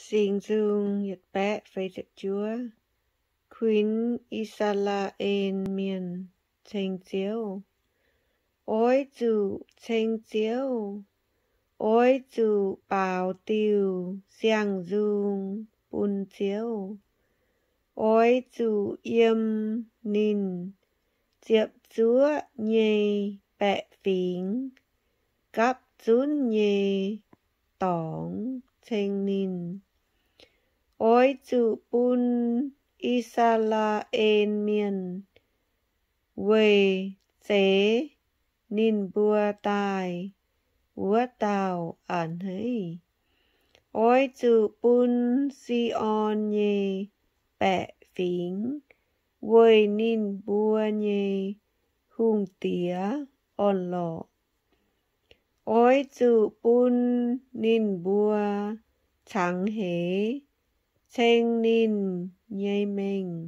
Xin dung nhật bẹ phây giật chúa. Queen Isala en miền chênh chiếu. Ôi dù chênh chiếu. Ôi dù bảo tiêu giang dung bùn chiếu. Ôi dù yếm nín diệp chúa nhê bẹ phính. Cắp dún nhê tỏng chênh nín. Ôi dù bùn Isala en miền quê chế nín bùa tài bùa tàu ản hấy. Ôi dù bùn Sion nhê bẹ phính quê nín bùa nhê hung tía on lọ. Ôi dù bùn nín bùa chẳng hế chênh nín nhây mình.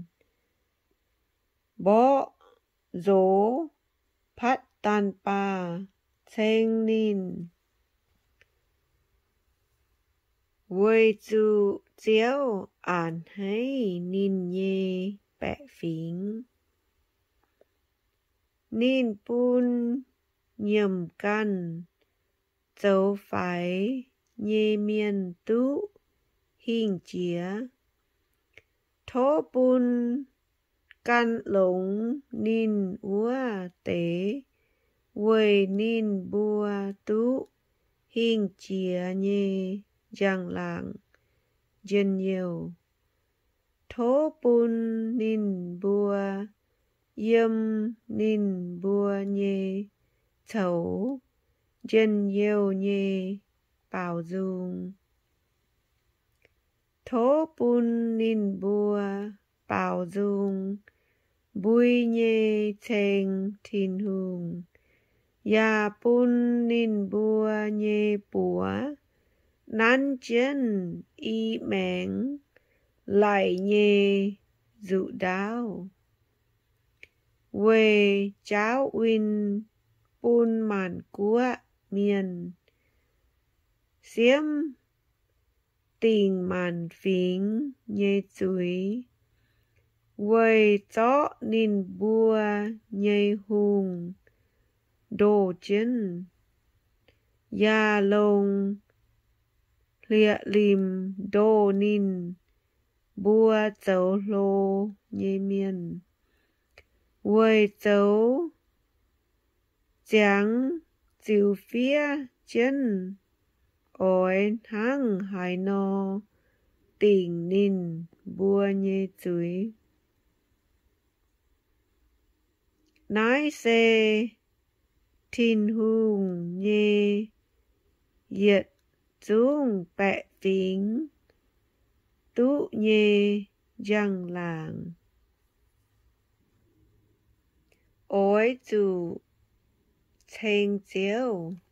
Bó dố phát tàn bà chênh nín. Quê dù chiếu ản hấy nín nhê bẹ phính. Nín bùn nhầm căn dấu phái nhê miền tú hình chía. Thố bùn căn lống nín úa tế quê nín bùa tú hình chía nhê giang lạng dân nhiều. Thố bùn nín bùa yếm nín bùa nhê thấu dân nhiều nhê bảo dung. Thố bùn nín bùa bảo dung bùi nhê chênh thìn hùng. Ya bùn nín bùa nhê bùa nán chân y mẹng lại nhê dụ đáo. Quê cháu uyên bùn màn cua miền xiêm tình màn phính nhê chuối. Quê chó nín bùa nhê hùng đồ chân. Ya lông lịa lìm đô nín bùa chấu lô nhê miền. Quê chấu chẳng chịu phía chân. Ôi hăng hải nô tình nín bùa nhê chuối. Nái xê thìn hùng nhê yết dung bẹ phính tú nhê giang làng. Ôi dù chênh chiếu